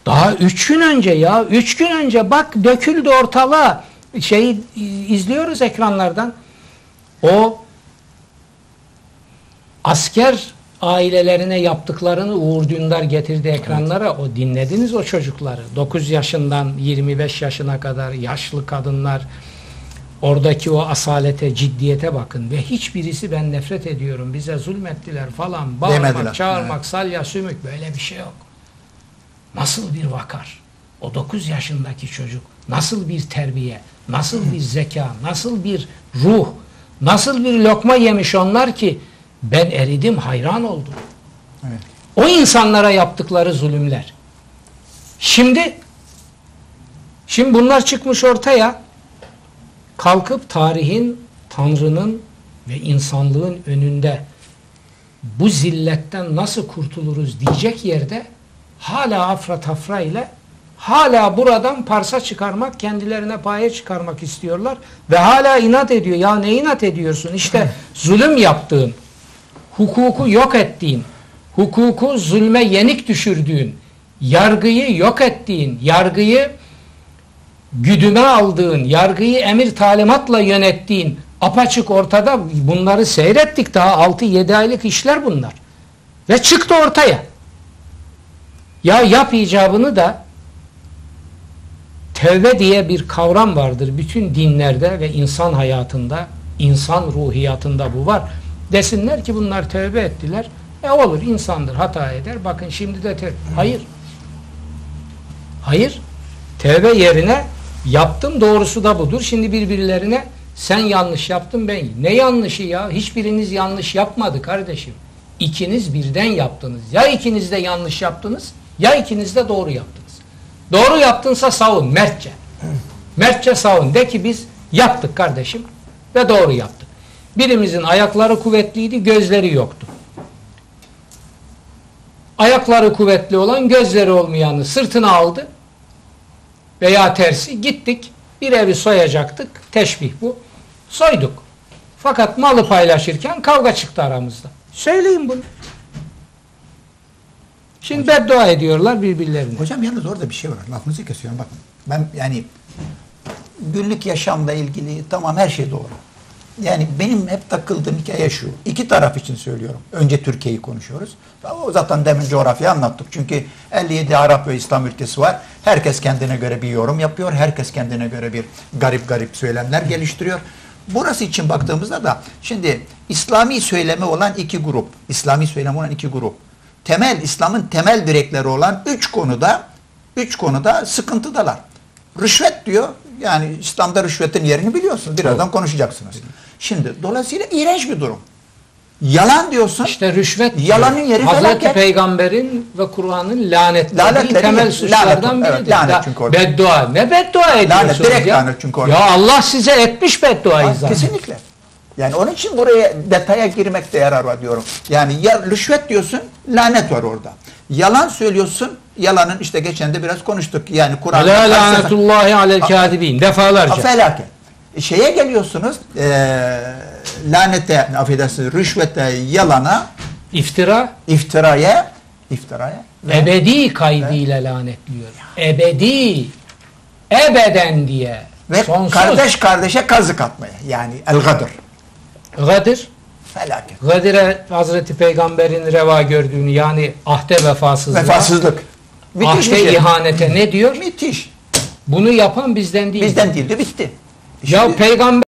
Daha 3 gün önce ya. 3 gün önce bak döküldü ortalığa. Şeyi izliyoruz ekranlardan. O asker ailelerine yaptıklarını Uğur Dündar getirdi ekranlara. Evet. O dinlediniz o çocukları. 9 yaşından 25 yaşına kadar yaşlı kadınlar. Oradaki o asalete, ciddiyete bakın. Ve hiçbirisi ben nefret ediyorum, bize zulmettiler falan. Bağırmak, demediler, çağırmak, evet. Salya sümük, böyle bir şey yok. Nasıl bir vakar. O 9 yaşındaki çocuk. Nasıl bir terbiye, nasıl bir zeka, nasıl bir ruh, nasıl bir lokma yemiş onlar ki ben eridim, hayran oldum. Evet. O insanlara yaptıkları zulümler. Şimdi bunlar çıkmış ortaya, kalkıp tarihin, Tanrı'nın ve insanlığın önünde bu zilletten nasıl kurtuluruz diyecek yerde hala afra tafra ile hala buradan parça çıkarmak, kendilerine paye çıkarmak istiyorlar ve hala inat ediyor. Ya ne inat ediyorsun? İşte zulüm yaptığın, hukuku yok ettiğin, hukuku zulme yenik düşürdüğün, yargıyı yok ettiğin, yargıyı güdüme aldığın, yargıyı emir talimatla yönettiğin apaçık ortada. Bunları seyrettik, daha 6-7 aylık işler bunlar. Ve çıktı ortaya. Ya yap icabını da tevbe diye bir kavram vardır. Bütün dinlerde ve insan hayatında, insan ruhiyatında bu var. Desinler ki bunlar tevbe ettiler. Olur, insandır, hata eder. Bakın şimdi de hayır. Hayır. Tevbe yerine yaptım, doğrusu da budur. Şimdi birbirlerine sen yanlış yaptın, ben. Ne yanlışı ya? Hiçbiriniz yanlış yapmadı kardeşim. İkiniz birden yaptınız. Ya ikiniz de yanlış yaptınız, ya ikiniz de doğru yaptınız. Doğru yaptınsa savun, mertçe. Mertçe savun. De ki biz yaptık kardeşim ve doğru yaptık. Birimizin ayakları kuvvetliydi, gözleri yoktu. Ayakları kuvvetli olan gözleri olmayanı sırtına aldı veya tersi, gittik bir evi soyacaktık, teşbih bu, soyduk. Fakat malı paylaşırken kavga çıktı aramızda. Söyleyin bunu. Şimdi hocam, beddua ediyorlar birbirlerine. Hocam yalnız orada bir şey var, lafınızı kesiyorum bakın. Ben yani günlük yaşamla ilgili tamam her şey doğru. Yani benim hep takıldığım hikaye şu. İki taraf için söylüyorum. Önce Türkiye'yi konuşuyoruz. O zaten demin coğrafyayı anlattık. Çünkü 57 Arap ve İslam ülkesi var. Herkes kendine göre bir yorum yapıyor. Herkes kendine göre bir garip söylemler geliştiriyor. Burası için baktığımızda da şimdi İslami söylemi olan iki grup. İslami söylemi olan iki grup. İslam'ın temel direkleri olan üç konuda sıkıntıdalar. Rüşvet diyor. Yani İslam'da rüşvetin yerini biliyorsunuz. Birazdan konuşacaksınız. Şimdi dolayısıyla iğrenç bir durum. Yalan diyorsun. İşte rüşvet. Yalanın yeri Hazreti felaket. Peygamber'in ve Kur'an'ın lanetlediği temel suçlardan biridir. Evet, lanet çünkü orada. Beddua. Ne beddua ediyorsunuz direkt ya? Lanet çünkü orada. Ya Allah size etmiş bedduayı zaten. Kesinlikle. Yani onun için buraya detaya girmekte yarar var diyorum. Yani ya rüşvet diyorsun, lanet var orada. Yalan söylüyorsun, yalanın işte geçen de biraz konuştuk. Yani Kur'an'da la lanetullahi alel kâdibîn defalarca. Felaket. Şeye geliyorsunuz, lanete, affedersiniz, rüşvete, yalana, iftiraya ebedi kaydıyla lanetliyor. Ebedi, ebeden diye. Ve sonsuz. Kardeş kardeşe kazık atmaya. Yani el-gadır. Gadır. Felaket. Gadir'e Hazreti Peygamber'in reva gördüğünü, yani ahde vefasızlık. Ahde ihanete ne diyor? Müthiş. Bunu yapan bizden değil. Bizden değildi, bitti. Ya Peygamber